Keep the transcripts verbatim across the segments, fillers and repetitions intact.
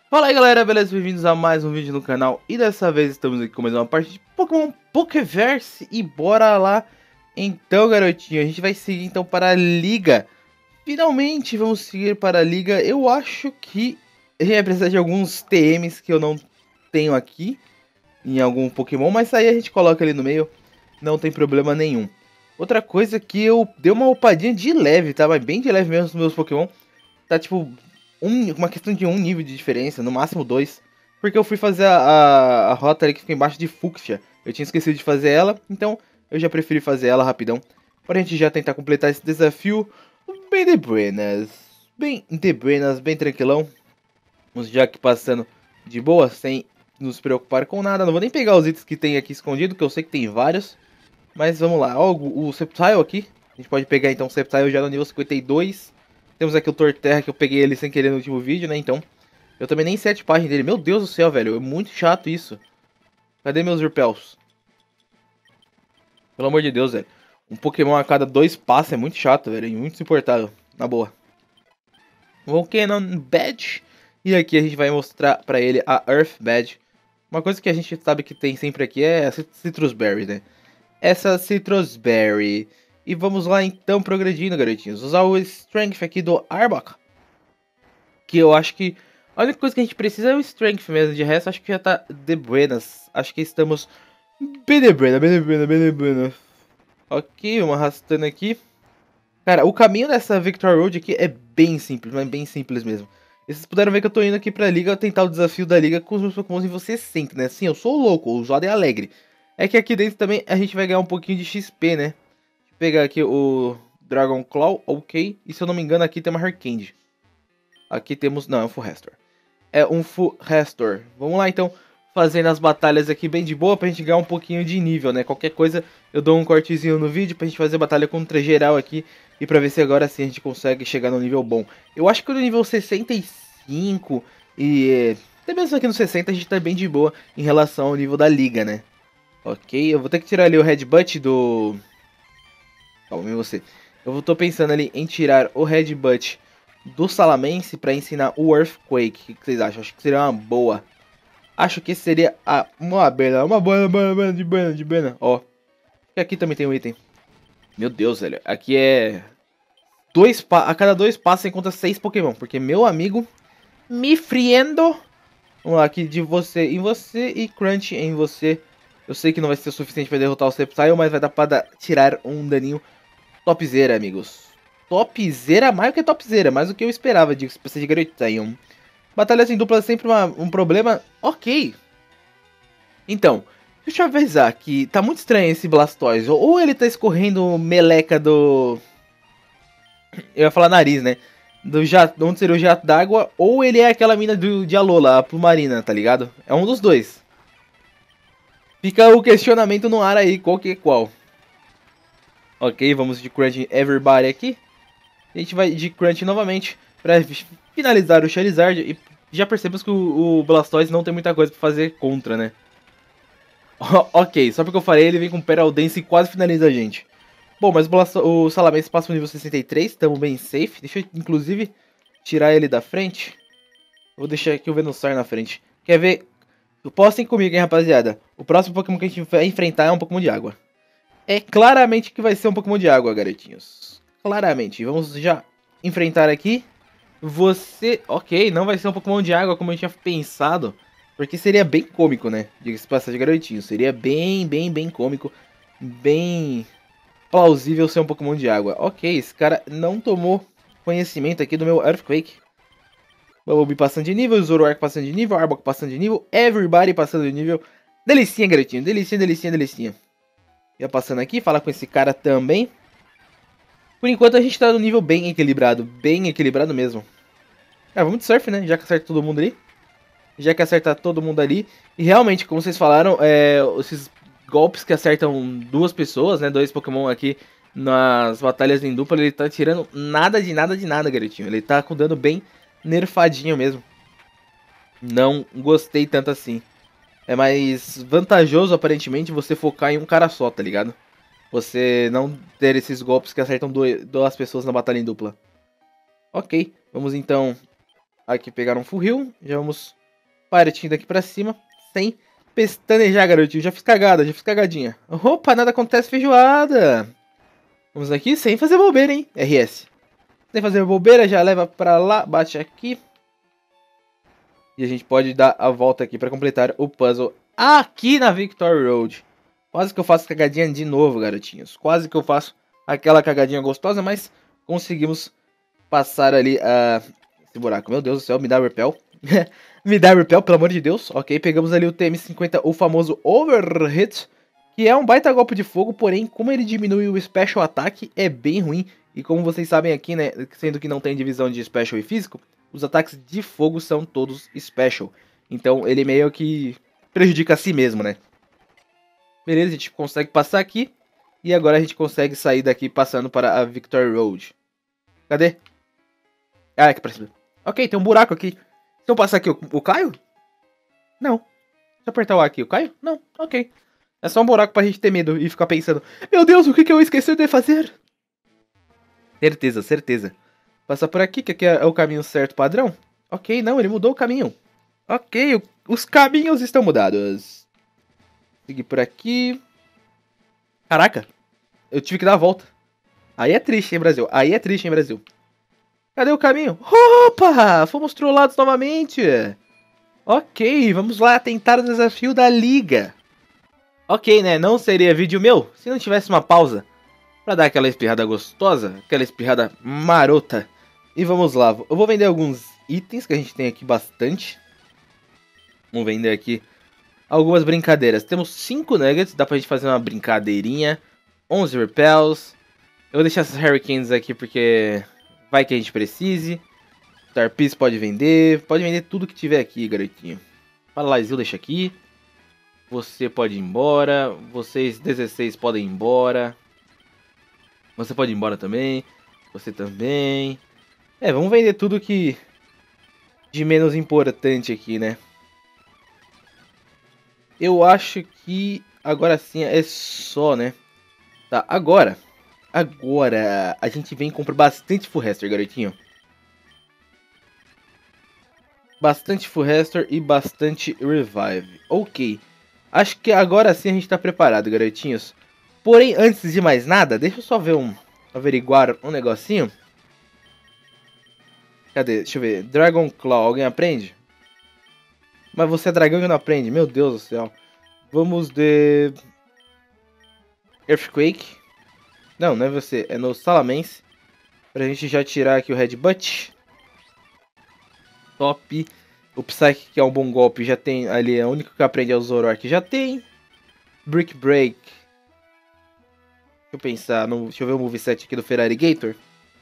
Fala aí galera, beleza? Bem-vindos a mais um vídeo no canal. E dessa vez estamos aqui com mais uma parte de Pokémon Pokéverse. E bora lá. Então garotinho, a gente vai seguir então para a Liga. Finalmente vamos seguir para a Liga. Eu acho que a gente vai precisar de alguns T Ms que eu não tenho aqui em algum Pokémon. Mas aí a gente coloca ali no meio, não tem problema nenhum. Outra coisa que eu dei uma upadinha de leve, tá? Mas bem de leve mesmo nos meus Pokémon. Tá tipo... Um, uma questão de um nível de diferença, no máximo dois. Porque eu fui fazer a, a, a rota ali que fica embaixo de Fuchsia. Eu tinha esquecido de fazer ela, então eu já preferi fazer ela rapidão. Pra gente já tentar completar esse desafio bem de buenas. Bem de buenas, bem tranquilão. Vamos já aqui passando de boa, sem nos preocupar com nada. Não vou nem pegar os itens que tem aqui escondido, que eu sei que tem vários. Mas vamos lá, ó, o, o Sceptile aqui. A gente pode pegar então o Sceptile já no nível cinquenta e dois. Temos aqui o Torterra, que eu peguei ele sem querer no último vídeo, né, então. Eu também nem sete páginas dele. Meu Deus do céu, velho. É muito chato isso. Cadê meus Repels? Pelo amor de Deus, velho. Um Pokémon a cada dois passos é muito chato, velho. É muito insuportável. Na boa. Volcanon Badge. E aqui a gente vai mostrar pra ele a Earth Badge. Uma coisa que a gente sabe que tem sempre aqui é a Citrus Berry, né? Essa Citrus Berry... E vamos lá então, progredindo, garotinhos. Usar o Strength aqui do Arbok. Que eu acho que a única coisa que a gente precisa é o Strength mesmo. De resto, acho que já tá de buenas. Acho que estamos bem de buena, bem de buena, bem de buena. Ok, vamos arrastando aqui. Cara, o caminho dessa Victory Road aqui é bem simples, mas bem simples mesmo. E vocês puderam ver que eu tô indo aqui pra liga, tentar o desafio da liga com os meus Pokémon. E você sente, né? Sim, eu sou louco, o Zoda é alegre. É que aqui dentro também a gente vai ganhar um pouquinho de X P, né? Pegar aqui o Dragon Claw, ok. E se eu não me engano aqui tem uma Harkand. Aqui temos... Não, é um Full Restore. É um Full Restore. Vamos lá então, fazendo as batalhas aqui bem de boa pra gente ganhar um pouquinho de nível, né? Qualquer coisa eu dou um cortezinho no vídeo pra gente fazer batalha contra geral aqui. E pra ver se agora sim a gente consegue chegar no nível bom. Eu acho que no nível sessenta e cinco e... até mesmo aqui no sessenta a gente tá bem de boa em relação ao nível da liga, né? Ok, eu vou ter que tirar ali o Headbutt do... Calma aí você. Eu tô pensando ali em tirar o Headbutt do Salamence pra ensinar o Earthquake. O que vocês acham? Acho que seria uma boa. Acho que seria a, uma bela, uma boa, boa, boa, de buena, de buena. Ó. E aqui também tem um item. Meu Deus, velho. Aqui é... Dois pa... A cada dois passos você encontra seis Pokémon. Porque, meu amigo... Me friendo. Vamos lá, aqui de você em você e Crunch em você. Eu sei que não vai ser o suficiente pra derrotar o Sceptile, mas vai dar pra dar, tirar um daninho topzera, amigos. Topzera, mais do que topzera, mais do que eu esperava, digo, pra ser de garotinho. Batalhas em dupla é sempre uma, um problema. Ok. Então, deixa eu avisar que tá muito estranho esse Blastoise. Ou ele tá escorrendo meleca do... Eu ia falar nariz, né? Do jato, onde seria o jato d'água. Ou ele é aquela mina do, de Alola, a Plumarina, tá ligado? É um dos dois. Fica o questionamento no ar aí, qual que é qual. Ok, vamos de Crunch Everybody aqui. A gente vai de Crunch novamente para finalizar o Charizard. E já percebemos que o, o Blastoise não tem muita coisa para fazer contra, né? Ok, só porque eu falei, ele vem com Pearl Dance e quase finaliza a gente. Bom, mas o, Blasto o Salamence passa no nível sessenta e três, estamos bem safe. Deixa eu, inclusive, tirar ele da frente. Vou deixar aqui o Venusaur na frente. Quer ver? Postem comigo, hein, rapaziada. O próximo Pokémon que a gente vai enfrentar é um Pokémon de água. É claramente que vai ser um Pokémon de água, garotinhos. Claramente. Vamos já enfrentar aqui. Você... Ok, não vai ser um Pokémon de água como eu tinha pensado. Porque seria bem cômico, né? Diga-se passagem, garotinho. Seria bem, bem, bem cômico. Bem plausível ser um Pokémon de água. Ok, esse cara não tomou conhecimento aqui do meu Earthquake. Bumblebee passando de nível, Zoroark passando de nível, Arbok passando de nível, Everybody passando de nível. Delicinha, garotinho. Delicinha, delicinha, delicinha. Já passando aqui, falar com esse cara também. Por enquanto a gente tá no nível bem equilibrado. Bem equilibrado mesmo. Ah, vamos de surf, né? Já que acerta todo mundo ali. Já que acerta todo mundo ali. E realmente, como vocês falaram, é, esses golpes que acertam duas pessoas, né? Dois Pokémon aqui nas batalhas em dupla, ele tá tirando nada de nada de nada, garotinho. Ele tá com dano bem nerfadinho mesmo. Não gostei tanto assim. É mais vantajoso, aparentemente, você focar em um cara só, tá ligado? Você não ter esses golpes que acertam duas pessoas na batalha em dupla. Ok, vamos então aqui pegar um full heal. Já vamos Piratinho daqui pra cima, sem pestanejar, garotinho. Já fiz cagada, já fiz cagadinha. Opa, nada acontece, feijoada. Vamos aqui sem fazer bobeira, hein? R S. Sem fazer bobeira, já leva pra lá, bate aqui. E a gente pode dar a volta aqui pra completar o puzzle aqui na Victory Road. Quase que eu faço cagadinha de novo, garotinhos. Quase que eu faço aquela cagadinha gostosa, mas conseguimos passar ali uh, esse buraco. Meu Deus do céu, me dá repel. Me dá repel, pelo amor de Deus. Ok, pegamos ali o T M cinquenta, o famoso Overhit, que é um baita golpe de fogo, porém, como ele diminui o Special Attack, é bem ruim. E como vocês sabem aqui, né, sendo que não tem divisão de Special e Físico, os ataques de fogo são todos Special. Então ele meio que prejudica a si mesmo, né? Beleza, a gente consegue passar aqui. E agora a gente consegue sair daqui passando para a Victory Road. Cadê? Ah, aqui pra cima. Ok, tem um buraco aqui. Se eu passar aqui, eu caio? Não. Se eu apertar o A aqui, eu caio? Não, ok. É só um buraco pra gente ter medo e ficar pensando: meu Deus, o que, que eu esqueci de fazer? Certeza, certeza. Passar por aqui, que aqui é o caminho certo padrão. Ok, não, ele mudou o caminho. Ok, o, os caminhos estão mudados. Seguir por aqui. Caraca, eu tive que dar a volta. Aí é triste, hein, Brasil? Aí é triste, hein, Brasil? Cadê o caminho? Opa! Fomos trollados novamente. Ok, vamos lá tentar o desafio da liga. Ok, né? Não seria vídeo meu se não tivesse uma pausa pra dar aquela espirrada gostosa, aquela espirrada marota. E vamos lá, eu vou vender alguns itens que a gente tem aqui bastante. Vamos vender aqui algumas brincadeiras. Temos cinco nuggets, dá pra gente fazer uma brincadeirinha. onze repels. Eu vou deixar essas Hurricanes aqui porque vai que a gente precise. Star Piece pode vender. Pode vender tudo que tiver aqui, garotinho. Paralysio deixa aqui. Você pode ir embora. Vocês dezesseis podem ir embora. Você pode ir embora também. Você também. É, vamos vender tudo que de menos importante aqui, né? Eu acho que agora sim é só, né? Tá, agora. Agora a gente vem e compra bastante Full Restore, garotinho. Bastante Full Restore e bastante Revive. Ok. Acho que agora sim a gente tá preparado, garotinhos. Porém, antes de mais nada, deixa eu só ver um... averiguar um negocinho. Cadê? Deixa eu ver. Dragon Claw, alguém aprende? Mas você é dragão e não aprende? Meu Deus do céu. Vamos de... Earthquake. Não, não é você. É no Salamence. Pra gente já tirar aqui o Headbutt. Top. O Psyche, que é um bom golpe, já tem ali. É o único que aprende é o Zoroark. Já tem. Brick Break. Deixa eu pensar. No... Deixa eu ver o moveset aqui do Feraligatr.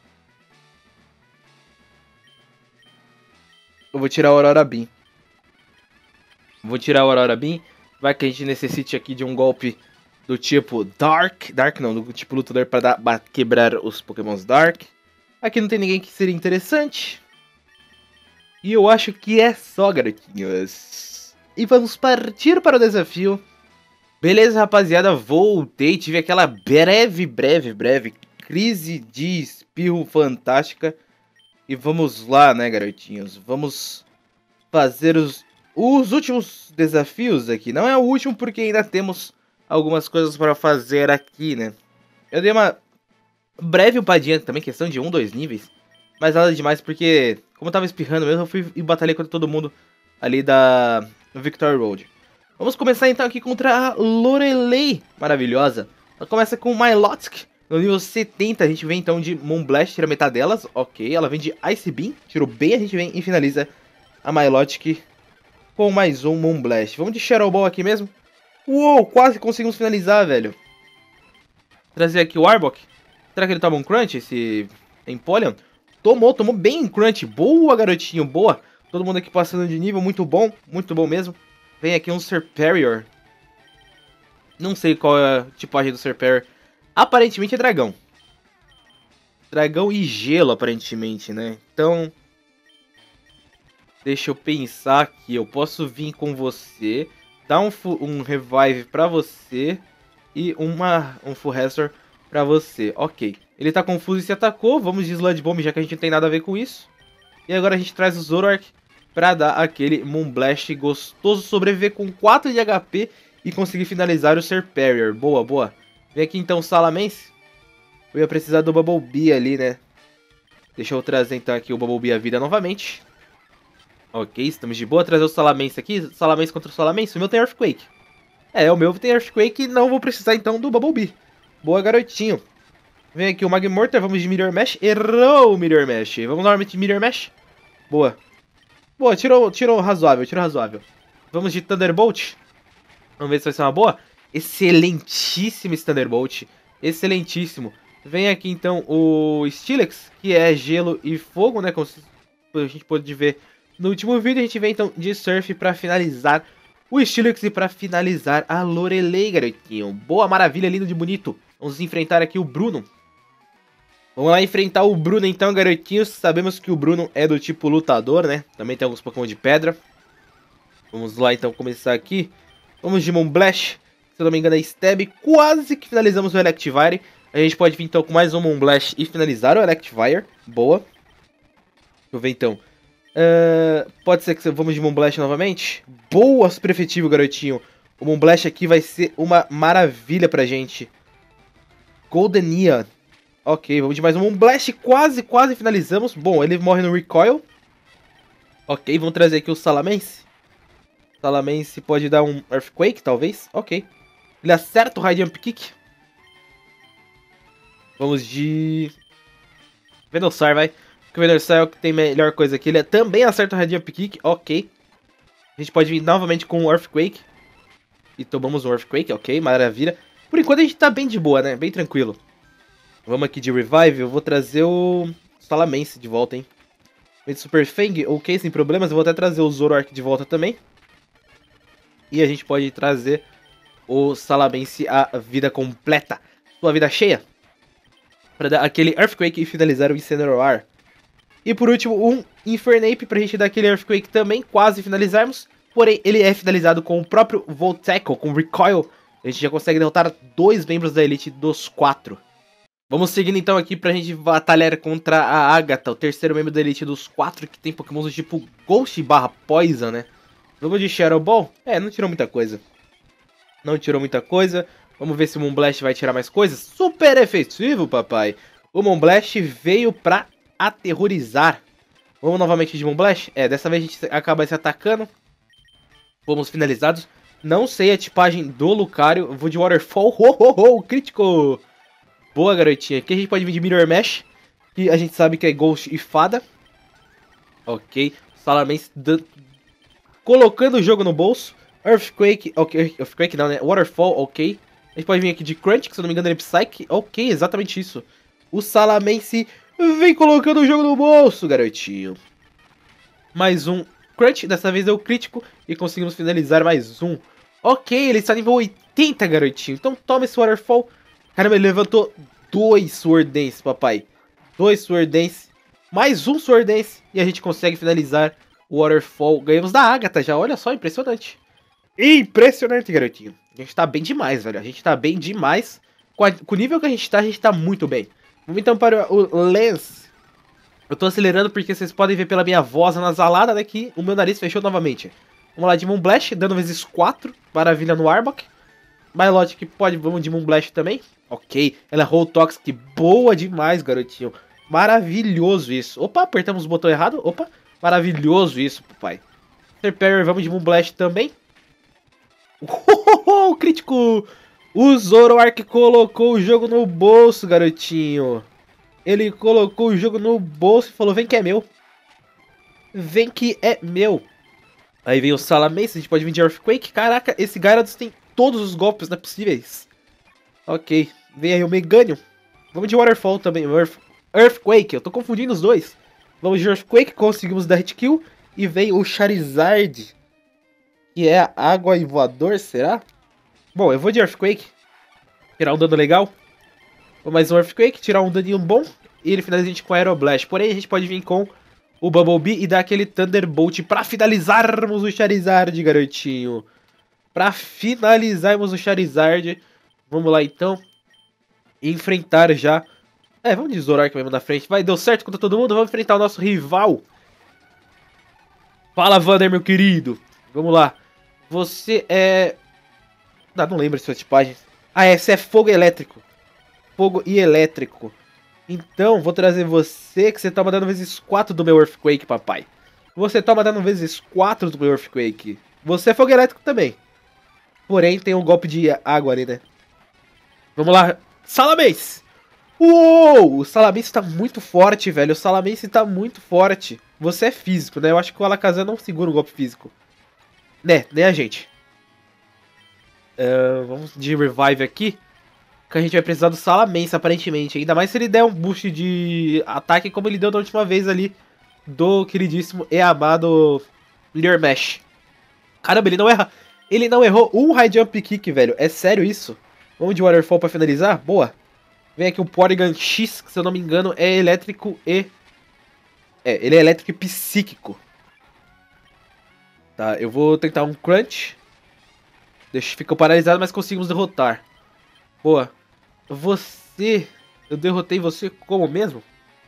Eu vou tirar o Aurora Beam. Vou tirar o Aurora Beam. Vai que a gente necessite aqui de um golpe do tipo Dark. Dark não, do tipo lutador para dar, quebrar os Pokémons Dark. Aqui não tem ninguém que seria interessante. E eu acho que é só, garotinhos. E vamos partir para o desafio. Beleza, rapaziada, voltei. Tive aquela breve, breve, breve crise de espirro fantástica. E vamos lá, né, garotinhos? Vamos fazer os, os últimos desafios aqui. Não é o último porque ainda temos algumas coisas para fazer aqui, né? Eu dei uma breve upadinha também, questão de um, dois níveis. Mas nada demais porque, como eu tava espirrando mesmo, eu fui e batalhei contra todo mundo ali da Victory Road. Vamos começar então aqui contra a Lorelei, maravilhosa. Ela começa com Milotic. No nível setenta, a gente vem então de Moonblast, tira metade delas, ok. Ela vem de Ice Beam, tirou bem, a gente vem e finaliza a Milotic com mais um Moonblast. Vamos de Shadow Ball aqui mesmo. Uou, quase conseguimos finalizar, velho. Trazer aqui o Arbok. Será que ele toma um Crunch, esse Empoleon? Tomou, tomou bem Crunch. Boa, garotinho, boa. Todo mundo aqui passando de nível, muito bom, muito bom mesmo. Vem aqui um Serperior. Não sei qual é a tipagem do Serperior. Aparentemente é dragão. Dragão e gelo, aparentemente, né? Então, deixa eu pensar aqui. Eu posso vir com você, dar um, um revive pra você e uma, um full restore pra você. Ok. Ele tá confuso e se atacou. Vamos de Sludge Bomb, já que a gente não tem nada a ver com isso. E agora a gente traz o Zoroark pra dar aquele Moonblast gostoso, sobreviver com quatro de H P e conseguir finalizar o Serperior. Boa, boa. Vem aqui então o Salamence. Eu ia precisar do Bumblebee ali, né? Deixa eu trazer então aqui o Bumblebee à vida novamente. Ok, estamos de boa. Trazer o Salamence aqui. Salamence contra o Salamence. O meu tem Earthquake. É, o meu tem Earthquake e não vou precisar então do Bumblebee. Boa, garotinho. Vem aqui o Magmortar. Vamos de Mirror Mesh. Errou o Mirror Mesh. Vamos novamente de Mirror Mesh. Boa. Boa, tirou, tirou razoável, tirou razoável. Vamos de Thunderbolt. Vamos ver se vai ser uma boa. Excelentíssimo esse Thunderbolt. Excelentíssimo. Vem aqui então o Steelix, que é gelo e fogo, né? Como a gente pôde ver no último vídeo. A gente vem então de Surf para finalizar o Steelix e para finalizar a Lorelei, garotinho. Boa, maravilha, lindo de bonito. Vamos enfrentar aqui o Bruno. Vamos lá enfrentar o Bruno então, garotinhos. Sabemos que o Bruno é do tipo lutador, né? Também tem alguns Pokémon de pedra. Vamos lá então começar aqui. Vamos de Moonblast. Se eu não me engano é Stab. Quase que finalizamos o Electivire. A gente pode vir então com mais um Moonblast e finalizar o Electivire. Boa. Deixa eu ver então. Uh, pode ser que vamos de Moonblast novamente. Boa, super efetivo, garotinho. O Moonblast aqui vai ser uma maravilha pra gente. Goldenia. Ok, vamos de mais um Moonblast. Quase, quase finalizamos. Bom, ele morre no Recoil. Ok, vamos trazer aqui o Salamence. Salamence pode dar um Earthquake, talvez. Ok. Ele acerta o High Jump Kick. Vamos de... Venusaur, vai. Porque o Venusaur é o que tem melhor coisa aqui. Ele também acerta o High Jump Kick. Ok. A gente pode vir novamente com um Earthquake. E tomamos um Earthquake. Ok, maravilha. Por enquanto a gente tá bem de boa, né? Bem tranquilo. Vamos aqui de Revive. Eu vou trazer o Salamence de volta, hein. Vem de Super Fang. Ok, sem problemas. Eu vou até trazer o Zoroark de volta também. E a gente pode trazer o Salamence a vida completa. Sua vida cheia. Pra dar aquele Earthquake e finalizar o Incineroar. E por último, um Infernape pra gente dar aquele Earthquake também, quase finalizarmos. Porém, ele é finalizado com o próprio Volt Tackle, com Recoil. A gente já consegue derrotar dois membros da Elite dos quatro. Vamos seguindo então aqui pra gente batalhar contra a Agatha, o terceiro membro da Elite dos quatro, que tem Pokémon do tipo Ghost barra Poison, né? Vamos de Shadow Ball? É, não tirou muita coisa. Não tirou muita coisa. Vamos ver se o Moonblast vai tirar mais coisas. Super efetivo, papai. O Moonblast veio pra aterrorizar. Vamos novamente de Moonblast? É, dessa vez a gente acaba se atacando. Fomos finalizados. Não sei a tipagem do Lucario. Vou de Waterfall. Ho, ho, ho, crítico. Boa, garotinha. Aqui a gente pode vir de Mirror Mesh, que a gente sabe que é Ghost e Fada. Ok. Salamence colocando o jogo no bolso. Earthquake, ok. Earthquake não, né? Waterfall, ok. A gente pode vir aqui de Crunch, que se eu não me engano ele é Psyche. Ok, exatamente isso. O Salamence vem colocando o jogo no bolso, garotinho. Mais um Crunch, dessa vez deu crítico e conseguimos finalizar mais um. Ok, ele está nível oitenta, garotinho. Então toma esse Waterfall. Caramba, ele levantou dois Sword Dance, papai. Dois Sword Dance. Mais um Sword Dance. E a gente consegue finalizar o Waterfall. Ganhamos da Agatha já, olha só, impressionante. Impressionante, garotinho. A gente tá bem demais, velho. A gente tá bem demais. Com, a, com o nível que a gente tá, a gente tá muito bem. Vamos então para o Lance. Eu tô acelerando porque vocês podem ver pela minha voz anasalada, né, que o meu nariz fechou novamente. Vamos lá de Moonblast, dando vezes quatro. Maravilha no Arbok. Milotic pode, vamos de Moonblast também. Ok, ela é Hold Toxic. Boa demais, garotinho. Maravilhoso isso. Opa, apertamos o botão errado. Opa, maravilhoso isso, papai. Serperior, vamos de Moonblast também. Oh, crítico! O Zoroark colocou o jogo no bolso, garotinho. Ele colocou o jogo no bolso e falou, vem que é meu. Vem que é meu. Aí vem o Salamence, a gente pode vir de Earthquake. Caraca, esse Gyarados tem todos os golpes, não é possíveis. Ok, vem aí o Meganium. Vamos de Waterfall também, Earth, Earthquake, eu tô confundindo os dois. Vamos de Earthquake, conseguimos dar hit kill. E vem o Charizard, que é água e voador, será? Bom, eu vou de Earthquake. Tirar um dano legal. Vou mais um Earthquake, tirar um daninho bom. E ele finaliza a gente com Aeroblast. Porém, a gente pode vir com o Bumblebee e dar aquele Thunderbolt pra finalizarmos o Charizard, garotinho. Pra finalizarmos o Charizard. Vamos lá, então. Enfrentar já. É, vamos de Zoroark mesmo na frente. Vai, deu certo contra todo mundo. Vamos enfrentar o nosso rival. Fala, Vander, meu querido. Vamos lá. Você é... Ah, não lembro de sua tipagem. Ah, é, você é fogo elétrico. Fogo e elétrico. Então, vou trazer você, que você toma dano vezes quatro do meu Earthquake, papai. Você toma dano vezes quatro do meu Earthquake. Você é fogo elétrico também. Porém, tem um golpe de água ali, né? Vamos lá. Salamence! Uou! O Salamence tá muito forte, velho. O Salamence tá muito forte. Você é físico, né? Eu acho que o Alakazam não segura o golpe físico. Né, nem a gente. Uh, vamos de Revive aqui. Que a gente vai precisar do Salamence, aparentemente. Ainda mais se ele der um boost de ataque como ele deu da última vez ali. Do queridíssimo e amado Leer Mesh. Caramba, ele não erra. Ele não errou um High Jump Kick, velho. É sério isso? Vamos de Waterfall pra finalizar? Boa. Vem aqui o Porygon X, que se eu não me engano é elétrico e... É, ele é elétrico e psíquico. Tá, eu vou tentar um Crunch. Deixa, ficou paralisado, mas conseguimos derrotar. Boa. Você... Eu derrotei você como mesmo?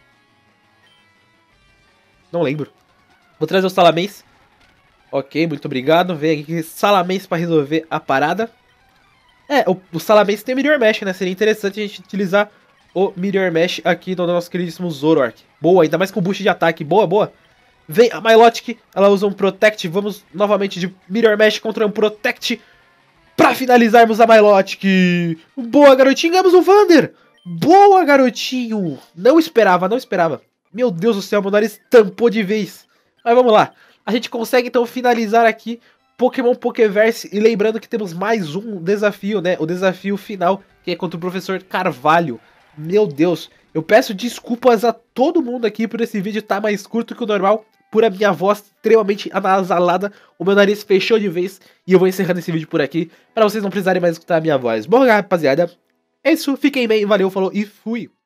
Não lembro. Vou trazer o Salamence. Ok, muito obrigado. Vem aqui Salamence pra resolver a parada. É, o, o Salamence tem o Meteor Mesh, né? Seria interessante a gente utilizar o Meteor Mesh aqui no nosso queridíssimo Zoroark. Boa, ainda mais com boost de ataque. Boa, boa. Vem a Milotic, ela usa um Protect. Vamos novamente de Meteor Mesh contra um Protect. Pra finalizarmos a Milotic. Boa, garotinho. Ganhamos o Vander. Boa, garotinho. Não esperava, não esperava. Meu Deus do céu, meu nariz tampou de vez. Mas vamos lá. A gente consegue então finalizar aqui Pokémon Pokéverse. E lembrando que temos mais um desafio, né? O desafio final, que é contra o Professor Carvalho. Meu Deus. Eu peço desculpas a todo mundo aqui por esse vídeo estar mais curto que o normal. Por a minha voz extremamente anasalada. O meu nariz fechou de vez. E eu vou encerrando esse vídeo por aqui. Para vocês não precisarem mais escutar a minha voz. Bom, rapaziada. É isso. Fiquem bem. Valeu, falou e fui.